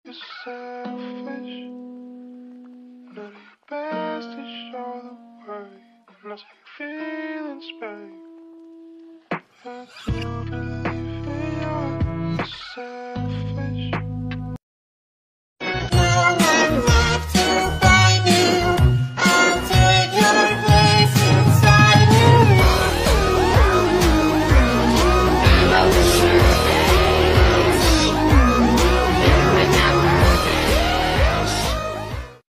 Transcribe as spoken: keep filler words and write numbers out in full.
You're selfish. None of your best to show the way. And that's how you feel in space. And you believe.